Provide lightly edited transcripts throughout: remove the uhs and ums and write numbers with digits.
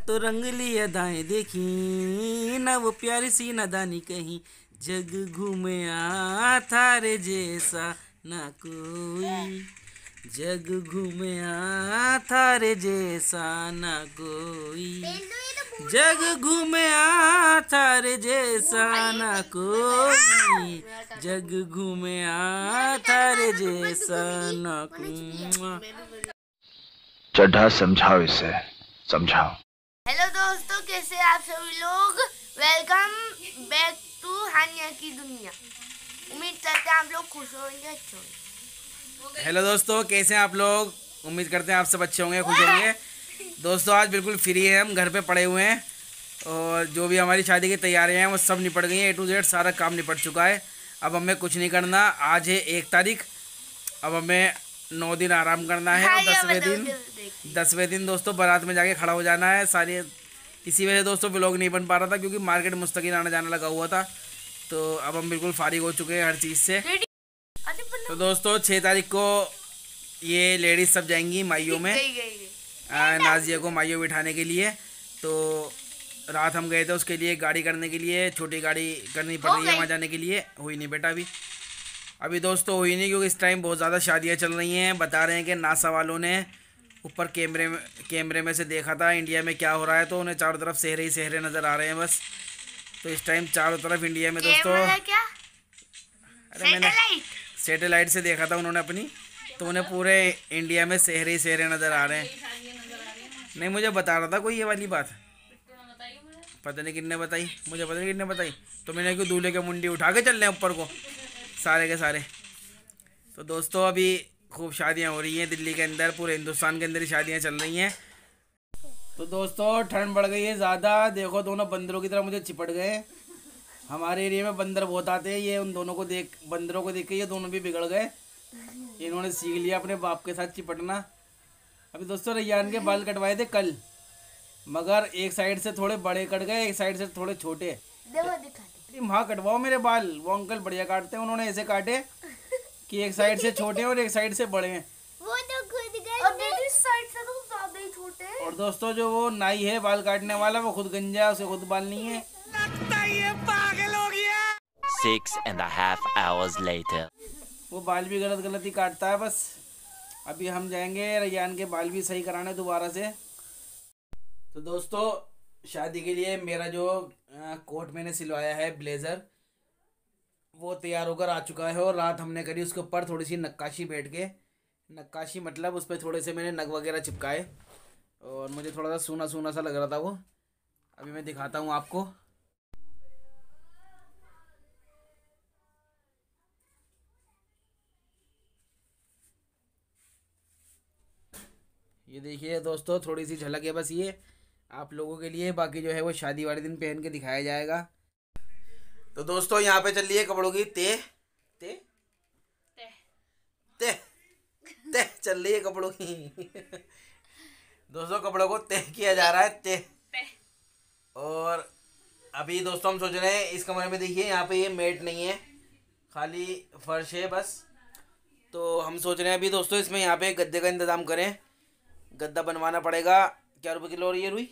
तो रंग लिया दाएं देखी, ना वो प्यारी सी नादानी कहीं। जग घूमया थारे जैसा ना कोई, जग घूमया थारे जैसा ना कोई, जग घूमया थारे जैसा ना कोई, जग घूमया थारे जैसा ना कोई। चड्ढा समझाओ इसे, समझाओ। हेलो दोस्तों, कैसे आप सभी लोग। वेलकम बैक टू हानिया की दुनिया। उम्मीद करते हैं आप लोग खुश होंगे, अच्छे होंगे। हेलो दोस्तों, कैसे हैं आप लोग। उम्मीद करते हैं आप सब अच्छे होंगे, खुश होंगे। दोस्तों आज बिल्कुल फ्री है, हम घर पे पड़े हुए हैं और जो भी हमारी शादी की तैयारियां हैं वो सब निपट गई हैं। A to Z सारा काम निपट चुका है। अब हमें कुछ नहीं करना। आज है 1 तारीख। अब हमें 9 दिन आराम करना है और 10वें दिन दोस्तों बारात में जाके खड़ा हो जाना है सारी। इसी वजह से दोस्तों व्लॉग नहीं बन पा रहा था क्योंकि मार्केट मुस्तकिल आना जाना लगा हुआ था। तो अब हम बिल्कुल फारिग हो चुके हैं हर चीज़ से। तो दोस्तों 6 तारीख को ये लेडीज़ सब जाएंगी माइयों में, नाजिया को माइयों बिठाने के लिए। तो रात हम गए थे उसके लिए गाड़ी करने के लिए, छोटी गाड़ी करनी पड़ रही है वहाँ जाने के लिए। हुई नहीं बेटा अभी दोस्तों हुई नहीं क्योंकि इस टाइम बहुत ज़्यादा शादियाँ चल रही हैं। बता रहे हैं कि नासा वालों ने ऊपर कैमरे में से देखा था इंडिया में क्या हो रहा है, तो उन्हें चारों तरफ सेहरे ही सेहरे नज़र आ रहे हैं बस। तो इस टाइम चारों तरफ इंडिया में दोस्तों, अरे मैंने सैटेलाइट से देखा था उन्होंने अपनी, तो उन्हें पूरे इंडिया में सेहरे ही सेहरे नज़र आ रहे हैं। नहीं मुझे बता रहा था कोई ये वाली बात, पता नहीं किसने बताई, मुझे पता नहीं किसने बताई। तो मैंने क्यों दूल्हे के मुंडी उठा के चल रहे हैं ऊपर को सारे के सारे। तो दोस्तों अभी खूब शादियां हो रही हैं दिल्ली के अंदर, पूरे हिंदुस्तान के अंदर ही शादियां चल रही हैं। तो दोस्तों ठंड बढ़ गई है ज़्यादा। देखो दोनों बंदरों की तरह मुझे चिपट गए। हमारे एरिया में बंदर बहुत आते हैं, ये उन दोनों को बंदरों को देख के ये दोनों भी बिगड़ गए। इन्होंने सीख लिया अपने बाप के साथ चिपटना। अभी दोस्तों रैयान के बाल कटवाए थे कल, मगर एक साइड से थोड़े बड़े कट गए, एक साइड से थोड़े छोटे। वहाँ कटवाओ मेरे बाल, वो अंकल बढ़िया काटते हैं। उन्होंने ऐसे काटे कि एक साइड से छोटे हैं और एक साइड से बड़े हैं। वो तो खुद गए, इस साइड से तो ज्यादा ही छोटे हैं। और दोस्तों जो वो नाई है बाल काटने वाला, वो खुद गंजा है, उसे खुद बाल नहीं है। लगता ये पागल हो गया। 6.5 hours later. वो बाल भी गलत गलत ही काटता है बस। अभी हम जाएंगे रैयान के बाल भी सही कराने दोबारा से। तो दोस्तों शादी के लिए मेरा जो कोट मैंने सिलवाया है ब्लेज़र, वो तैयार होकर आ चुका है। और रात हमने करी उसके ऊपर थोड़ी सी नक्काशी बैठ के, नक्काशी मतलब उस पर थोड़े से मैंने नग वगैरह चिपकाए और मुझे थोड़ा सा सूना सूना सा लग रहा था वो। अभी मैं दिखाता हूँ आपको। ये देखिए दोस्तों थोड़ी सी झलक है बस ये आप लोगों के लिए, बाकी जो है वो शादी वाले दिन पहन के दिखाया जाएगा। तो दोस्तों यहाँ पे चल रही है कपड़ों की ते ते ते ते चल रही है कपड़ों की दोस्तों कपड़ों को तय किया जा रहा है तय। और अभी दोस्तों हम सोच रहे हैं इस कमरे में, देखिए यहाँ पे ये मेट नहीं है, खाली फर्श है बस। तो हम सोच रहे हैं अभी दोस्तों इसमें यहाँ पे गद्दे का इंतज़ाम करें। गद्दा बनवाना पड़ेगा। क्या रुपये किलो हो रही है रुई?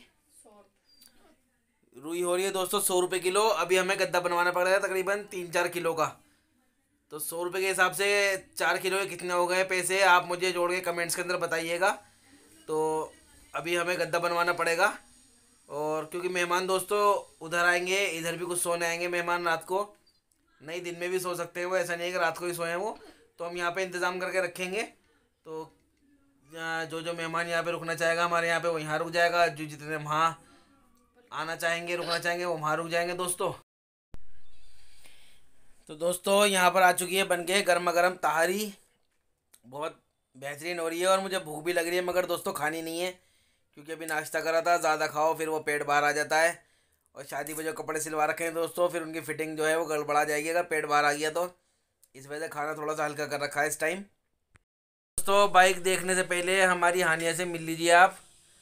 रुई हो रही है दोस्तों 100 रुपये किलो। अभी हमें गद्दा बनवाना पड़ेगा तकरीबन 3-4 किलो का। तो 100 रुपये के हिसाब से 4 किलो के कितने हो गए पैसे, आप मुझे जोड़ के कमेंट्स के अंदर बताइएगा। तो अभी हमें गद्दा बनवाना पड़ेगा। और क्योंकि मेहमान दोस्तों उधर आएंगे, इधर भी कुछ सोने आएंगे मेहमान रात को, नहीं दिन में भी सो सकते हैं वो, ऐसा नहीं है कि रात को ही सोएं वो। तो हम यहाँ पे इंतज़ाम करके रखेंगे। तो जो जो मेहमान यहाँ पे रुकना चाहेगा हमारे यहाँ पे, वो यहाँ रुक जाएगा। जो जितने वहाँ आना चाहेंगे रुकना चाहेंगे वो वहाँ रुक जाएंगे दोस्तों। तो दोस्तों यहाँ पर आ चुकी है बनके गर्मा गर्म तहारी, बहुत बेहतरीन हो रही है। और मुझे भूख भी लग रही है मगर दोस्तों खानी नहीं है क्योंकि अभी नाश्ता करा था। ज़्यादा खाओ फिर वो पेट बाहर आ जाता है। और शादी में जो कपड़े सिलवा रखे हैं दोस्तों, फिर उनकी फिटिंग जो है वो गड़बड़ा जाएगी अगर पेट बाहर आ गया तो। इस वजह से खाना थोड़ा सा हल्का कर रखा है इस टाइम। दोस्तों बाइक देखने से पहले हमारी हानिया से मिल लीजिए आप।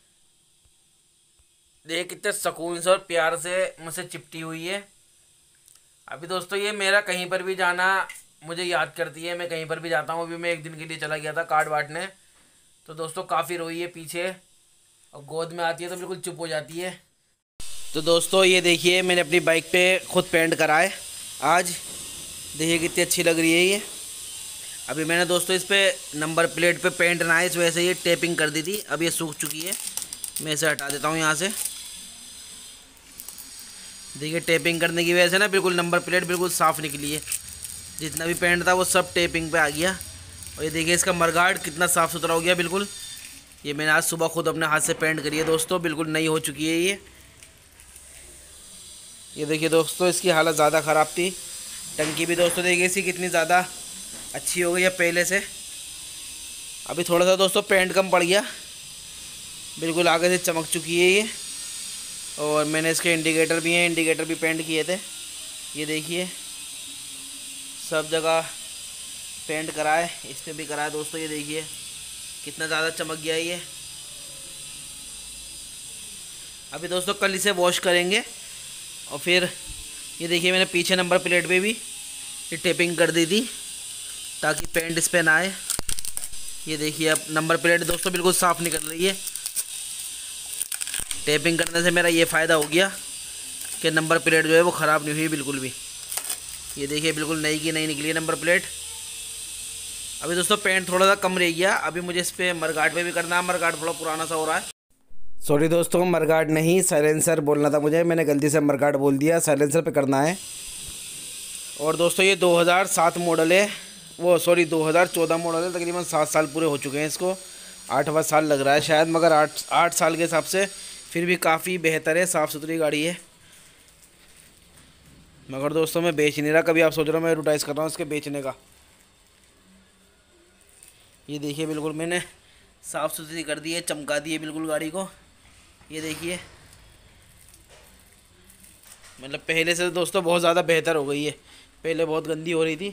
देख कितने सुकून से और प्यार से मुझसे चिपटी हुई है। अभी दोस्तों ये मेरा कहीं पर भी जाना मुझे याद करती है। मैं कहीं पर भी जाता हूँ, अभी मैं एक दिन के लिए चला गया था कार्ड बांटने, तो दोस्तों काफ़ी रोई है पीछे और गोद में आती है तो बिल्कुल चुप हो जाती है। तो दोस्तों ये देखिए मैंने अपनी बाइक पे खुद पेंट करा है आज। देखिए कितनी अच्छी लग रही है ये। अभी मैंने दोस्तों इस पर नंबर प्लेट पे पेंट ना है, इस वजह से ये टेपिंग कर दी थी। अब ये सूख चुकी है, मैं इसे हटा देता हूँ यहाँ से। देखिए टेपिंग करने की वजह से ना बिल्कुल नंबर प्लेट बिल्कुल साफ़ निकली है। जितना भी पेंट था वो सब टेपिंग पे आ गया। और ये देखिए इसका मडगार्ड कितना साफ़ सुथरा हो गया बिल्कुल। ये मैंने आज सुबह खुद अपने हाथ से पेंट करी है दोस्तों, बिल्कुल नई हो चुकी है ये देखिए दोस्तों इसकी हालत ज़्यादा ख़राब थी। टंकी भी दोस्तों देखिए इसकी कितनी ज़्यादा अच्छी हो गई है पहले से। अभी थोड़ा सा दोस्तों पेंट कम पड़ गया, बिल्कुल आगे से चमक चुकी है ये। और मैंने इसके इंडिकेटर भी हैं, इंडिकेटर भी पेंट किए थे। ये देखिए सब जगह पेंट करा है, इस पर भी करा है दोस्तों। ये देखिए कितना ज़्यादा चमक गया है ये। अभी दोस्तों कल इसे वॉश करेंगे और फिर ये देखिए मैंने पीछे नंबर प्लेट पे भी ये टेपिंग कर दी थी ताकि पेंट इस पर ना आए। ये देखिए अब नंबर प्लेट दोस्तों बिल्कुल साफ़ निकल रही है। टेपिंग करने से मेरा ये फ़ायदा हो गया कि नंबर प्लेट जो है वो ख़राब नहीं हुई बिल्कुल भी। ये देखिए बिल्कुल नई की नई निकली है नंबर प्लेट। अभी दोस्तों पेंट थोड़ा सा कम रह गया, अभी मुझे इस पर मडगार्ड पे भी करना है। मडगार्ड थोड़ा पुराना सा हो रहा है। सॉरी दोस्तों, मडगार्ड नहीं साइलेंसर बोलना था मुझे, मैंने गलती से मडगार्ड बोल दिया। साइलेंसर पे करना है। और दोस्तों ये 2007 मॉडल है, वो सॉरी 2014 मॉडल है। तकरीबन 7 साल पूरे हो चुके हैं इसको, 8वां साल लग रहा है शायद, मगर 8 साल के हिसाब से फिर भी काफ़ी बेहतर है, साफ़ सुथरी गाड़ी है। मगर दोस्तों मैं बेच नहीं रहा। कभी आप सोच रहे हो मैं एडवर्टाइज़ कर रहा हूँ इसके बेचने का। ये देखिए बिल्कुल मैंने साफ़ सुथरी कर दी है, चमका दी है बिल्कुल गाड़ी को। ये देखिए मतलब पहले से दोस्तों बहुत ज़्यादा बेहतर हो गई है, पहले बहुत गंदी हो रही थी।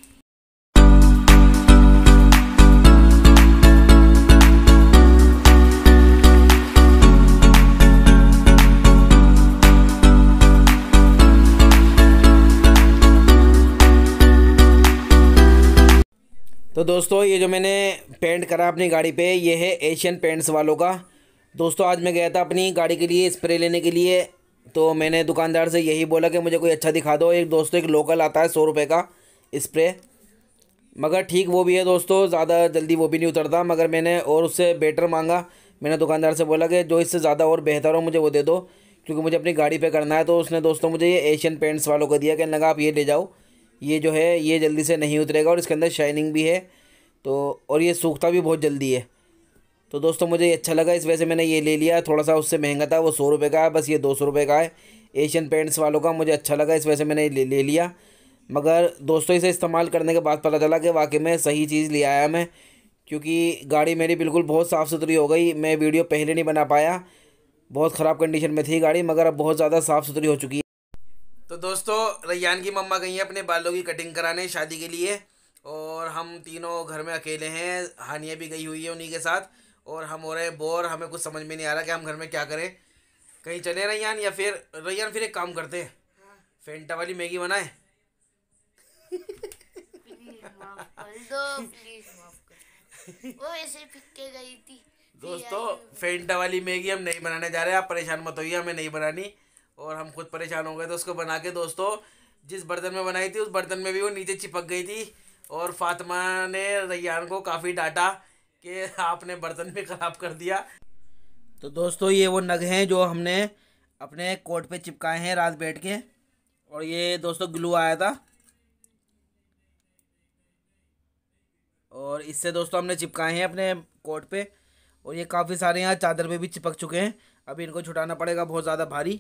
तो दोस्तों ये जो मैंने पेंट करा अपनी गाड़ी पे, ये है एशियन पेंट्स वालों का। दोस्तों आज मैं गया था अपनी गाड़ी के लिए स्प्रे लेने के लिए, तो मैंने दुकानदार से यही बोला कि मुझे कोई अच्छा दिखा दो। एक दोस्तों एक लोकल आता है 100 रुपये का स्प्रे, मगर ठीक वो भी है दोस्तों, ज़्यादा जल्दी वो भी नहीं उतरता। मगर मैंने और उससे बेटर मांगा। मैंने दुकानदार से बोला कि जो इससे ज़्यादा और बेहतर हो मुझे वो दे दो, क्योंकि मुझे अपनी गाड़ी पे करना है। तो उसने दोस्तों मुझे ये एशियन पेंट्स वालों को दिया, कहने लगा आप ये ले जाओ, ये जो है ये जल्दी से नहीं उतरेगा और इसके अंदर शाइनिंग भी है, तो और ये सूखता भी बहुत जल्दी है। तो दोस्तों मुझे ये अच्छा लगा, इस वजह से मैंने ये ले लिया। थोड़ा सा उससे महंगा था, वो 100 रुपये का है, बस ये 200 रुपये का है। एशियन पेंट्स वालों का मुझे अच्छा लगा, इस वजह से मैंने ले लिया। मगर दोस्तों इसे इस्तेमाल करने के बाद पता चला कि वाकई में सही चीज़ ले आया मैं, क्योंकि गाड़ी मेरी बिल्कुल बहुत साफ़ सुथरी हो गई। मैं वीडियो पहले नहीं बना पाया, बहुत ख़राब कंडीशन में थी गाड़ी, मगर अब बहुत ज़्यादा साफ़ सुथरी हो चुकी है। तो दोस्तों रैयान की मम्मा गई हैं अपने बालों की कटिंग कराने शादी के लिए, और हम तीनों घर में अकेले हैं। हानिया भी गई हुई है उन्हीं के साथ, और हम हो रहे हैं बोर। हमें कुछ समझ में नहीं आ रहा कि हम घर में क्या करें। कहीं चले रैयान, या फिर रैयान फिर एक काम करते हैं, फेंटा वाली मैगी बनाए। प्लीज माफ कर दो, प्लीज माफ कर। वो ऐसे फिक्के गई थी दोस्तों फेंटा वाली मैगी हम नहीं बनाने जा रहे हैं, आप परेशान मत होइए, हमें नहीं बनानी। और हम खुद परेशान हो गए तो उसको बना के दोस्तों जिस बर्तन में बनाई थी उस बर्तन में भी वो नीचे चिपक गई थी। और फातिमा ने रैयान को काफ़ी डांटा कि आपने बर्तन भी ख़राब कर दिया। तो दोस्तों ये वो नग हैं जो हमने अपने कोट पे चिपकाए हैं रात बैठ के, और ये दोस्तों ग्लू आया था, और इससे दोस्तों हमने चिपकाए हैं अपने कोट पे। और ये काफ़ी सारे यहाँ चादर पे भी चिपक चुके हैं, अभी इनको छुटाना पड़ेगा, बहुत ज़्यादा भारी।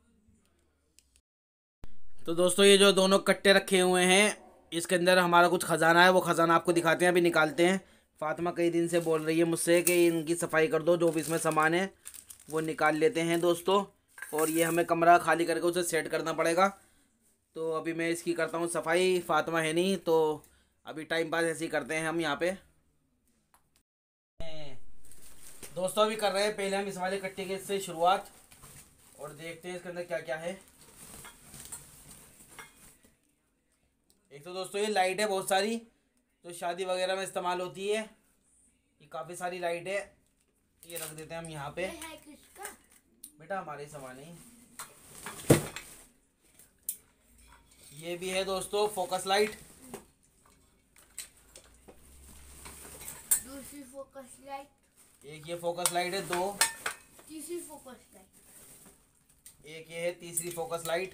तो दोस्तों ये जो दोनों कट्टे रखे हुए हैं, इसके अंदर हमारा कुछ ख़जाना है, वो ख़जाना आपको दिखाते हैं, अभी निकालते हैं। फातिमा कई दिन से बोल रही है मुझसे कि इनकी सफाई कर दो, जो भी इसमें सामान है वो निकाल लेते हैं दोस्तों। और ये हमें कमरा खाली करके उसे सेट करना पड़ेगा, तो अभी मैं इसकी करता हूँ सफाई। फातिमा है नहीं, तो अभी टाइम पास ऐसे ही करते हैं हम यहाँ पे। दोस्तों अभी कर रहे हैं पहले हम इस वाले कट्टे के से शुरुआत, और देखते हैं इसके अंदर क्या क्या है। एक तो दोस्तों ये लाइट है बहुत सारी, तो शादी वगैरह में इस्तेमाल होती है। ये काफ़ी सारी लाइट है, ये रख देते हैं हम यहाँ पे। ये है किसका? बेटा हमारे ही सामान है। ये भी है दोस्तों फोकस लाइट। दूसरी फोकस लाइट, एक ये फोकस लाइट है, 2। तीसरी फोकस लाइट, एक ये है तीसरी फोकस लाइट।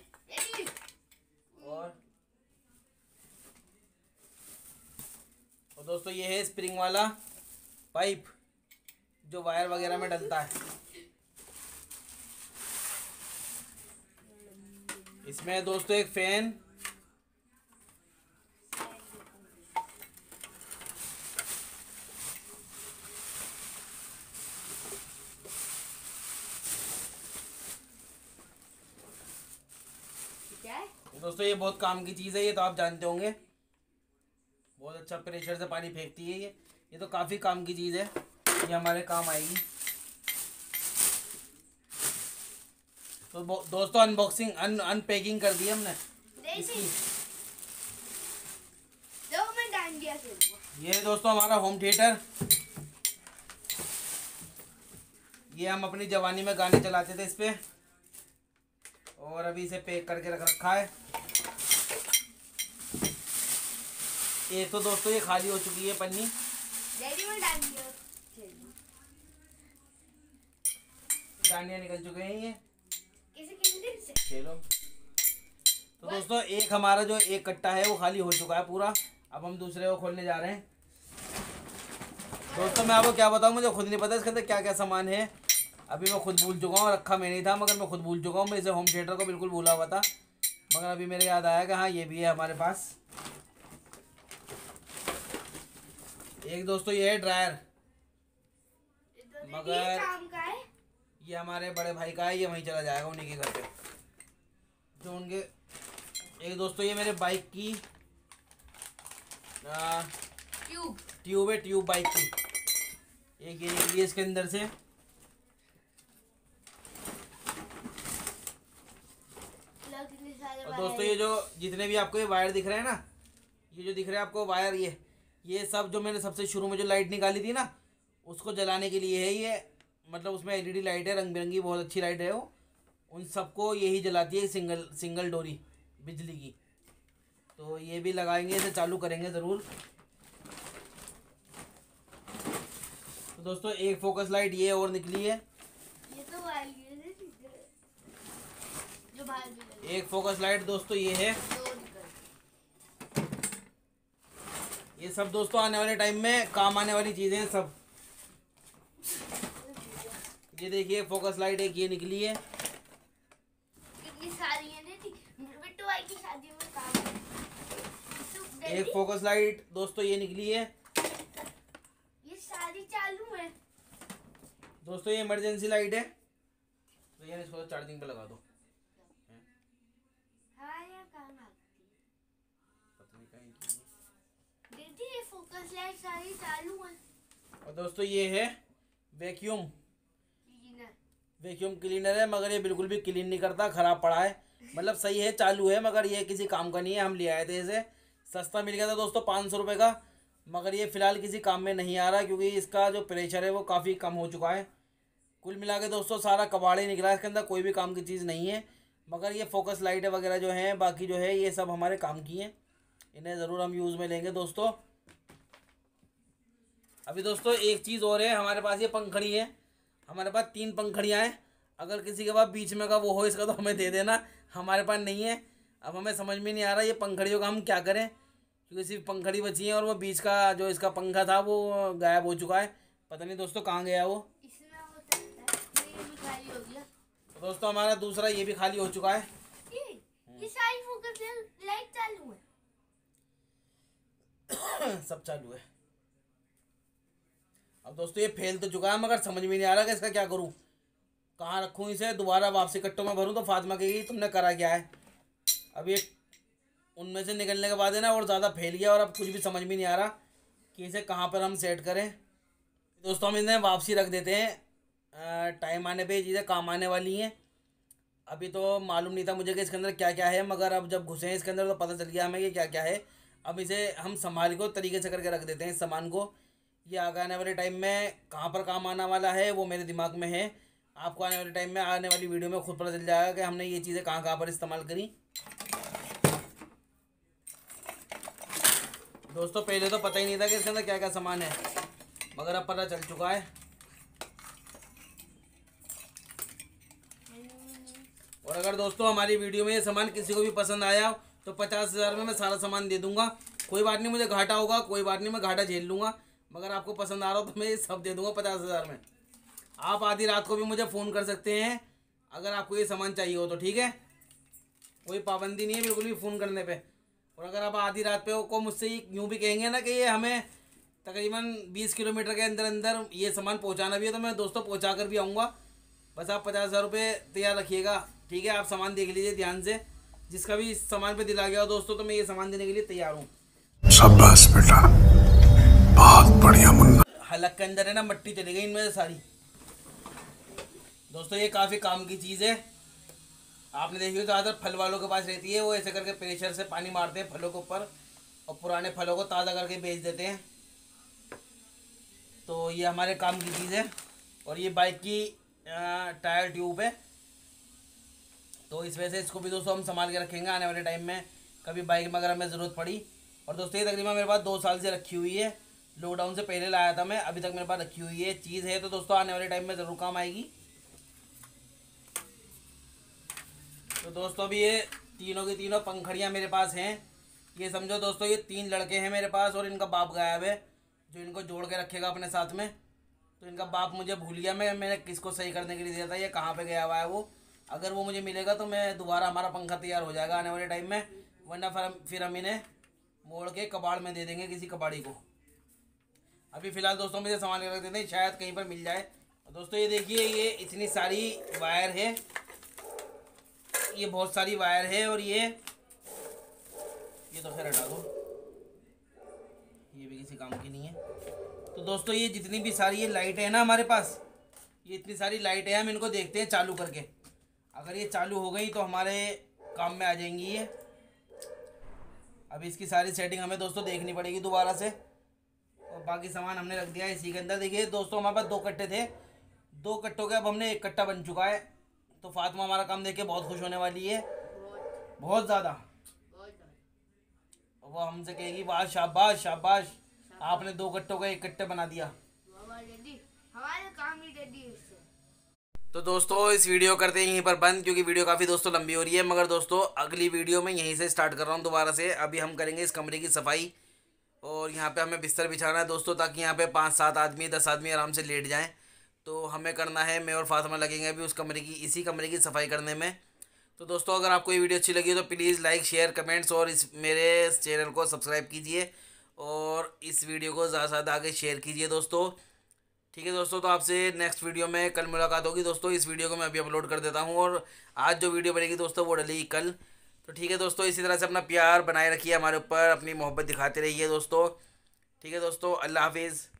और दोस्तों ये है स्प्रिंग वाला पाइप जो वायर वगैरह में डलता है। इसमें है दोस्तों एक फैन, क्या है? दोस्तों ये बहुत काम की चीज़ है, ये तो आप जानते होंगे। बहुत अच्छा प्रेशर से पानी फेंकती है ये तो काफ़ी काम की चीज़ है, ये हमारे काम आएगी। तो दोस्तों अनबॉक्सिंग अनपैकिंग कर दी हमने इसकी। दो मैं डांडिया खेलूंगा। ये है दोस्तों हमारा होम थिएटर। ये हम अपनी जवानी में गाने चलाते थे इस पे, और अभी इसे पैक करके रख रखा है। एक तो दोस्तों ये खाली हो चुकी है पन्नी। डैडी मैं डांडिया खेलूंगा। डांडिया निकल चुके हैं ये, किसी किसी से खेलो। तो दोस्तों एक हमारा जो एक कट्टा है वो खाली हो चुका है पूरा। अब हम दूसरे को खोलने जा रहे हैं। दोस्तों मैं आपको क्या बताऊँ, मुझे खुद नहीं पता इसके अंदर क्या क्या सामान है। अभी मैं खुद भूल चुका हूँ, रखा मैं नहीं था मगर मैं खुद भूल चुका हूँ। मैं इसे होम थिएटर को बिल्कुल भूला हुआ था, मगर अभी मेरे याद आया कि हाँ ये भी है हमारे पास। एक दोस्तों ये है ड्रायर, मगर काम का है। ये हमारे बड़े भाई का है, ये वहीं चला जाएगा उन्हीं के घर पे जो उनके। एक दोस्तों ये मेरे बाइक की ट्यूब है, ट्यूब बाइक की। एक ये निकली है इसके अंदर से। और दोस्तों ये जो जितने भी आपको ये वायर दिख रहे हैं ना, ये जो दिख रहे हैं आपको वायर, ये सब जो मैंने सबसे शुरू में जो लाइट निकाली थी ना, उसको जलाने के लिए है ये। मतलब उसमें एलईडी लाइट है, रंग बिरंगी, बहुत अच्छी लाइट है वो। उन सबको यही जलाती है, सिंगल डोरी बिजली की। तो ये भी लगाएंगे, इसे चालू करेंगे ज़रूर। तो दोस्तों एक फोकस लाइट ये और निकली है, ये तो वाली है जो बाहर भी लगी। एक फोकस लाइट दोस्तों ये है। दो निकल। ये सब दोस्तों आने वाले टाइम में काम आने वाली चीज़ें हैं सब। ये देखिए फोकस लाइट एक ये निकली है। कितनी सारी है देखी, बिट्टू भाई की शादी में काम है। तो एक फोकस लाइट दोस्तों ये निकली है। ये सारी चालू है। दोस्तों ये इमरजेंसी लाइट है, तो ये इसको चार्जिंग पे लगा दो। हाँ यहाँ काम आती है। पता नहीं कहीं की है। दीदी ये फोकस लाइट सारी चालू है। और दोस्तों ये है वैक्यूम क्लीनर। वैक्यूम क्लीनर है, मगर ये बिल्कुल भी क्लीन नहीं करता, ख़राब पड़ा है। मतलब सही है, चालू है, मगर ये किसी काम का नहीं है। हम ले आए थे इसे, सस्ता मिल गया था दोस्तों 500 रुपये का, मगर ये फ़िलहाल किसी काम में नहीं आ रहा क्योंकि इसका जो प्रेशर है वो काफ़ी कम हो चुका है। कुल मिला के दोस्तों सारा कबाड़ ही निकला, इसके अंदर कोई भी काम की चीज़ नहीं है। मगर ये फोकस लाइटें वगैरह जो हैं, बाकी जो है ये सब हमारे काम की हैं, इन्हें ज़रूर हम यूज़ में लेंगे दोस्तों। अभी दोस्तों एक चीज़ और है, हमारे पास ये पंखड़ी है। हमारे पास 3 पंखड़ियाँ हैं। अगर किसी के पास बीच में का वो हो इसका तो हमें दे देना, हमारे पास नहीं है। अब हमें समझ में नहीं आ रहा ये पंखड़ियों का हम क्या करें, क्योंकि सिर्फ पंखड़ी बची है और वो बीच का जो इसका पंखा था वो गायब हो चुका है। पता नहीं दोस्तों कहाँ गया वो। इसमें हो सकता है ये भी खाली हो गया। तो दोस्तों हमारा दूसरा ये भी खाली हो चुका है। ये सारी फोकस लाइट चालू है। सब चालू है। अब दोस्तों ये फेल तो चुका है, मगर समझ में नहीं आ रहा कि इसका क्या करूं, कहाँ रखूं इसे, दोबारा वापसी कट्टों में भरूं तो फातिमा कहेगी तुमने करा क्या है। अब ये उनमें से निकलने के बाद है ना और ज़्यादा फैल गया, और अब कुछ भी समझ में नहीं आ रहा कि इसे कहाँ पर हम सेट करें। दोस्तों हम इन्हें वापसी रख देते हैं, टाइम आने पे ये चीज़ें काम आने वाली हैं। अभी तो मालूम नहीं था मुझे कि इसके अंदर क्या क्या है, मगर अब जब घुसे हैं इसके अंदर तो पता चल गया हमें कि क्या क्या है। अब इसे हम संभाल को तरीके से करके रख देते हैं इस सामान को। ये आने वाले टाइम में कहाँ पर काम आने वाला है वो मेरे दिमाग में है। आपको आने वाले टाइम में आने वाली वीडियो में खुद पता चल जाएगा कि हमने ये चीज़ें कहाँ कहाँ पर इस्तेमाल करी। दोस्तों पहले तो पता ही नहीं था कि इसके अंदर क्या क्या सामान है, मगर अब पता चल चुका है। और अगर दोस्तों हमारी वीडियो में ये सामान किसी को भी पसंद आया तो 50,000 में मैं सारा सामान दे दूंगा। कोई बात नहीं, मुझे घाटा होगा, कोई बात नहीं, मैं घाटा झेल लूँगा, मगर आपको पसंद आ रहा हो तो मैं ये सब दे दूंगा 50,000 में। आप आधी रात को भी मुझे फ़ोन कर सकते हैं अगर आपको ये सामान चाहिए हो तो, ठीक है। कोई पाबंदी नहीं है बिल्कुल भी फ़ोन करने पे। और अगर आप आधी रात पे को मुझसे यूँ भी कहेंगे ना कि ये हमें तकरीबन 20 किलोमीटर के अंदर अंदर ये सामान पहुंचाना भी है तो मैं दोस्तों पहुंचा कर भी आऊँगा। बस आप 50,000 रुपये तैयार रखिएगा, ठीक है। आप सामान देख लीजिए ध्यान से, जिसका भी इस सामान पे दिल आ गया हो दोस्तों तो मैं ये सामान देने के लिए तैयार हूँ। शाबाश बेटा, बहुत बढ़िया मुन्ना। हलक के अंदर है ना मट्टी चली गई इनमें से सारी। दोस्तों ये काफ़ी काम की चीज़ है। आपने देखी हो ज़्यादातर फल वालों के पास रहती है, वो ऐसे करके प्रेशर से पानी मारते हैं फलों के ऊपर और पुराने फलों को ताज़ा करके बेच देते हैं। तो ये हमारे काम की चीज़ है। और ये बाइक की टायर ट्यूब है, तो इस वजह से इसको भी दोस्तों हम संभाल के रखेंगे आने वाले टाइम में कभी बाइक में अगर हमें ज़रूरत पड़ी। और दोस्तों ये तकरीबन मेरे पास 2 साल से रखी हुई है, लॉकडाउन से पहले लाया था मैं, अभी तक मेरे पास रखी हुई है चीज़ है, तो दोस्तों आने वाले टाइम में ज़रूर काम आएगी। तो दोस्तों अभी ये तीनों की तीनों पंखड़ियाँ मेरे पास हैं। ये समझो दोस्तों ये 3 लड़के हैं मेरे पास और इनका बाप गायब है जो इनको जोड़ के रखेगा अपने साथ में। तो इनका बाप मुझे भूल गया, मैंने किसको सही करने के लिए दिया था, ये कहाँ पे गया हुआ है वो। अगर वो मुझे मिलेगा तो मैं दोबारा हमारा पंखा तैयार हो जाएगा आने वाले टाइम में, वरना फिर हम इन्हें मोड़ के कबाड़ में दे देंगे किसी कबाड़ी को। अभी फ़िलहाल दोस्तों मुझे सामान रख देते हैं, शायद कहीं पर मिल जाए। दोस्तों ये देखिए ये इतनी सारी वायर है, ये बहुत सारी वायर है। और ये तो खैर हटा दो, ये भी किसी काम की नहीं है। तो दोस्तों ये जितनी भी सारी ये लाइट है ना हमारे पास, ये इतनी सारी लाइट है, हम इनको देखते हैं चालू करके। अगर ये चालू हो गई तो हमारे काम में आ जाएंगी ये। अभी इसकी सारी सेटिंग हमें दोस्तों देखनी पड़ेगी दोबारा से। और बाकी सामान हमने रख दिया है इसी के अंदर। देखिए दोस्तों हमारे पास 2 कट्टे थे, 2 कट्टों के अब हमने 1 कट्टा बन चुका है। तो फातिमा हमारा काम देख के बहुत खुश होने वाली है, बहुत ज़्यादा। वो हमसे कहेगी वाह शाबाश शाबाश, आपने 2 कट्टों का 1 कट्टे बना दिया। हमारे काम ही रेडी है इससे। तो दोस्तों इस वीडियो करते हैं यहीं पर बंद, क्योंकि वीडियो काफ़ी दोस्तों लंबी हो रही है। मगर दोस्तों अगली वीडियो में यहीं से स्टार्ट कर रहा हूँ दोबारा से। अभी हम करेंगे इस कमरे की सफाई और यहाँ पे हमें बिस्तर बिछाना है दोस्तों, ताकि यहाँ पे 5-7 आदमी 10 आदमी आराम से लेट जाएं। तो हमें करना है, मैं और फातिमा लगेंगे अभी उस कमरे की, इसी कमरे की सफाई करने में। तो दोस्तों अगर आपको ये वीडियो अच्छी लगी तो प्लीज़ लाइक शेयर कमेंट्स और इस मेरे चैनल को सब्सक्राइब कीजिए और इस वीडियो को ज़्यादा से ज़्यादा आगे शेयर कीजिए दोस्तों, ठीक है दोस्तों। तो आपसे नेक्स्ट वीडियो में कल मुलाकात होगी दोस्तों। इस वीडियो को मैं अभी अपलोड कर देता हूँ और आज जो वीडियो बनेगी दोस्तों वो डलेगी कल। तो ठीक है दोस्तों, इसी तरह से अपना प्यार बनाए रखिए हमारे ऊपर, अपनी मोहब्बत दिखाते रहिए दोस्तों, ठीक है दोस्तों। अल्लाह हाफिज़।